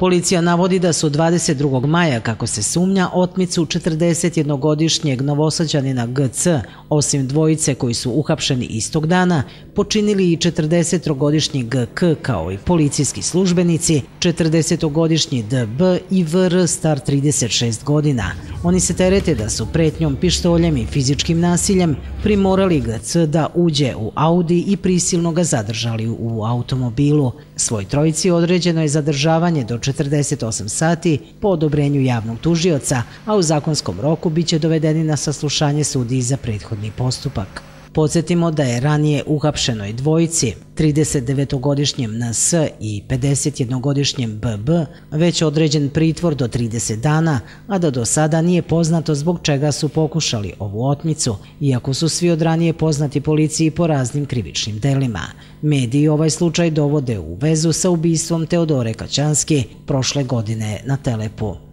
Policija navodi da su 22. maja, kako se sumnja, otmicu 41-godišnjeg Novosađanina GC, osim dvojice koji su uhapšeni istog dana, počinili i 40-godišnji GK kao i policijski službenici, 40-godišnji DB i VR star 36 godina. Oni se terete da su pretnjom, pištoljem i fizičkim nasiljem primorali GC da uđe u Audi i prisilno ga zadržali u automobilu. Svoj trojici određeno je zadržavanje do 48 sati po odobrenju javnog tužioca, a u zakonskom roku biće dovedeni na saslušanje sudiji za prethodni postupak. Podsjetimo da je ranije uhapšenoj dvojici, 39-godišnjem NS i 51-godišnjem BB, već određen pritvor do 30 dana, a da do sada nije poznato zbog čega su pokušali ovu otmicu, iako su svi od ranije poznati policiji po raznim krivičnim delima. Mediji ovaj slučaj dovode u vezu sa ubistvom Teodore Kaćanski prošle godine na Telepu.